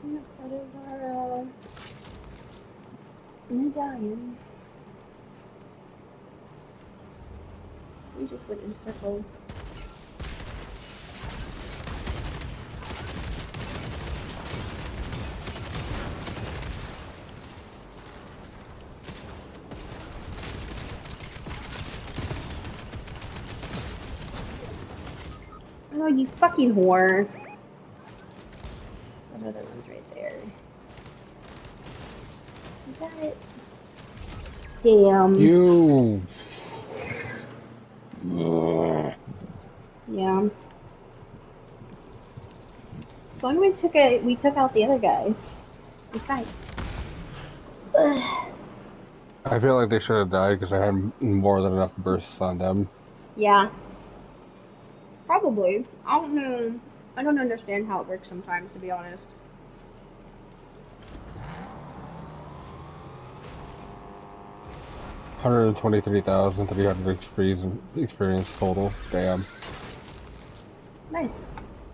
Yep, that is our medallion. We just went in a circle. Oh, you fucking whore. That other one's right there. You got it. Damn. You. Yeah. As long as we took out the other guy. It's fine. I feel like they should have died because I had more than enough bursts on them. Yeah. Probably. I don't know. I don't understand how it works sometimes, to be honest. $123,300 experience total. Damn. Nice.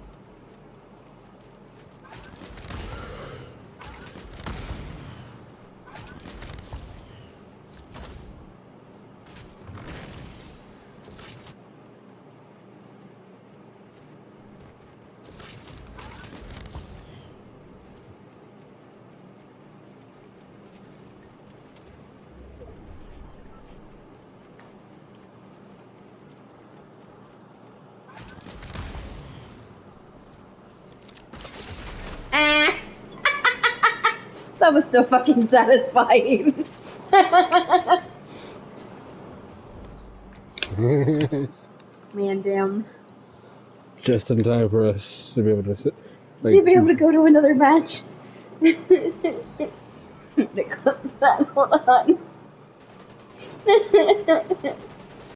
Ah! That was so fucking satisfying. Man, damn. Just in time for us to be able to sit. Like, to be able to go to another match. They clip that, hold on.